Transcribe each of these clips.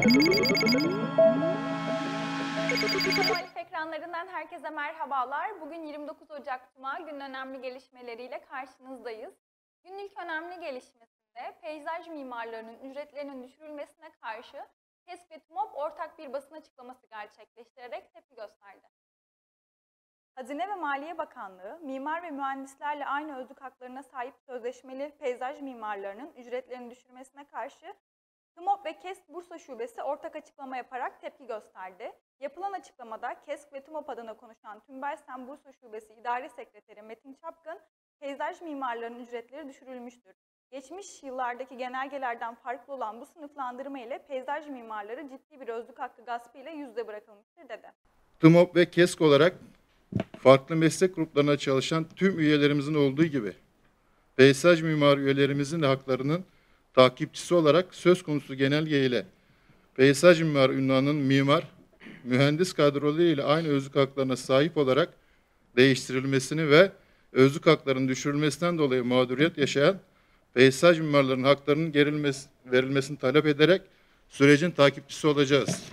Muhalif ekranlarından herkese merhabalar. Bugün 29 Ocak Cuma, günün önemli gelişmeleriyle karşınızdayız. Günün ilk önemli gelişmesinde peyzaj mimarlarının ücretlerinin düşürülmesine karşı KESK ve TUMOP ortak bir basın açıklaması gerçekleştirerek tepki gösterdi. Hazine ve Maliye Bakanlığı, mimar ve mühendislerle aynı özlük haklarına sahip sözleşmeli peyzaj mimarlarının ücretlerini düşürmesine karşı TUMOP ve KESK Bursa Şubesi ortak açıklama yaparak tepki gösterdi. Yapılan açıklamada KESK ve TUMOP adına konuşan Tümbelsen Bursa Şubesi İdare Sekreteri Metin Çapkın, peyzaj mimarlarının ücretleri düşürülmüştür. Geçmiş yıllardaki genelgelerden farklı olan bu sınıflandırma ile peyzaj mimarları ciddi bir özlük hakkı gaspı ile yüzde bırakılmıştır dedi. TUMOP ve KESK olarak farklı meslek gruplarına çalışan tüm üyelerimizin olduğu gibi peyzaj mimar üyelerimizin de haklarının takipçisi olarak söz konusu genelge ile peyzaj mimar ünvanının mimar, mühendis kadroları ile aynı özlük haklarına sahip olarak değiştirilmesini ve özlük haklarının düşürülmesinden dolayı mağduriyet yaşayan peyzaj mimarlarının haklarının verilmesini talep ederek sürecin takipçisi olacağız.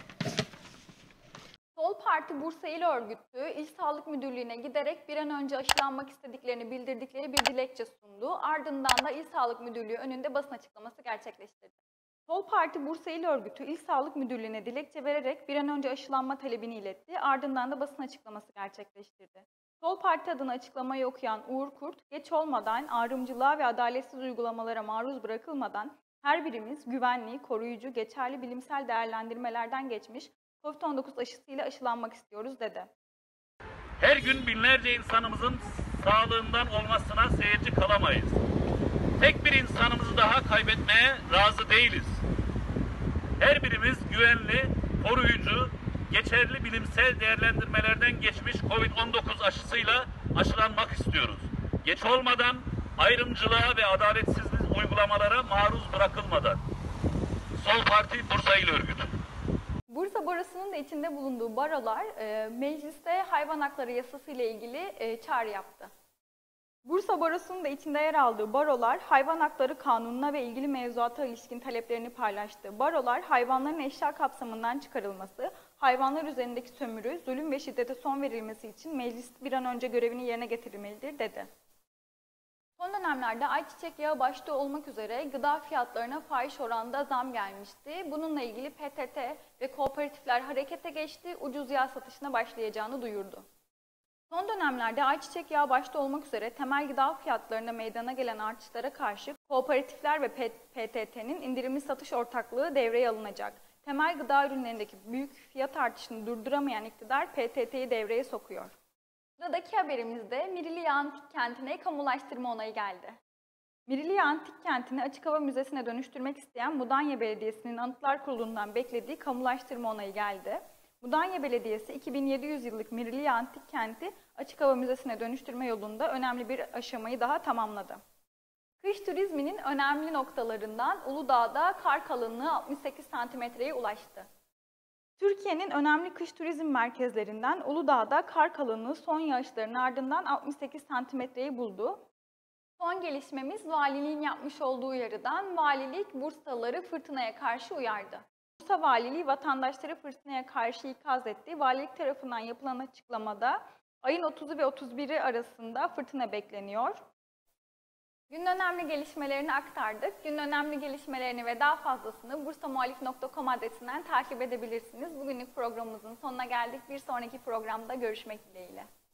Sol Parti Bursa İl Örgütü, İl Sağlık Müdürlüğü'ne giderek bir an önce aşılanmak istediklerini bildirdikleri bir dilekçe sundu. Ardından da İl Sağlık Müdürlüğü önünde basın açıklaması gerçekleştirdi. Sol Parti Bursa İl Örgütü, İl Sağlık Müdürlüğü'ne dilekçe vererek bir an önce aşılanma talebini iletti. Ardından da basın açıklaması gerçekleştirdi. Sol Parti adına açıklamayı okuyan Uğur Kurt, geç olmadan, ayrımcılığa ve adaletsiz uygulamalara maruz bırakılmadan her birimiz güvenli, koruyucu, geçerli bilimsel değerlendirmelerden geçmiş COVID-19 aşısıyla aşılanmak istiyoruz dedi. Her gün binlerce insanımızın sağlığından olmasına seyirci kalamayız. Tek bir insanımızı daha kaybetmeye razı değiliz. Her birimiz güvenli, koruyucu, geçerli bilimsel değerlendirmelerden geçmiş COVID-19 aşısıyla aşılanmak istiyoruz. Geç olmadan, ayrımcılığa ve adaletsizlik uygulamalara maruz bırakılmadan. Sol Parti Bursa İl Örgütü. Bursa Barosu'nun da içinde bulunduğu barolar mecliste hayvan hakları yasası ile ilgili çağrı yaptı. Bursa Barosu'nun da içinde yer aldığı barolar hayvan hakları kanununa ve ilgili mevzuata ilişkin taleplerini paylaştı. Barolar hayvanların eşya kapsamından çıkarılması, hayvanlar üzerindeki sömürü, zulüm ve şiddete son verilmesi için meclis bir an önce görevini yerine getirmelidir dedi. Son dönemlerde ayçiçek yağı başta olmak üzere gıda fiyatlarına fahiş oranda zam gelmişti. Bununla ilgili PTT ve kooperatifler harekete geçti, ucuz yağ satışına başlayacağını duyurdu. Son dönemlerde ayçiçek yağı başta olmak üzere temel gıda fiyatlarında meydana gelen artışlara karşı kooperatifler ve PTT'nin indirimli satış ortaklığı devreye alınacak. Temel gıda ürünlerindeki büyük fiyat artışını durduramayan iktidar PTT'yi devreye sokuyor. Sıradaki haberimizde Miriliye Antik Kenti'ne kamulaştırma onayı geldi. Miriliye Antik Kenti'ni açık hava müzesine dönüştürmek isteyen Mudanya Belediyesi'nin Anıtlar Kurulu'ndan beklediği kamulaştırma onayı geldi. Mudanya Belediyesi 2700 yıllık Miriliye Antik Kenti açık hava müzesine dönüştürme yolunda önemli bir aşamayı daha tamamladı. Kış turizminin önemli noktalarından Uludağ'da kar kalınlığı 68 santimetreye ulaştı. Türkiye'nin önemli kış turizm merkezlerinden Uludağ'da kar kalınlığı son yağışların ardından 68 santimetreyi buldu. Son gelişmemiz valiliğin yapmış olduğu uyarıdan. Valilik Bursalıları fırtınaya karşı uyardı. Bursa Valiliği vatandaşları fırtınaya karşı ikaz etti. Valilik tarafından yapılan açıklamada ayın 30'u ve 31'i arasında fırtına bekleniyor. Günün önemli gelişmelerini aktardık. Günün önemli gelişmelerini ve daha fazlasını bursamuhalif.com adresinden takip edebilirsiniz. Bugünlük programımızın sonuna geldik. Bir sonraki programda görüşmek dileğiyle.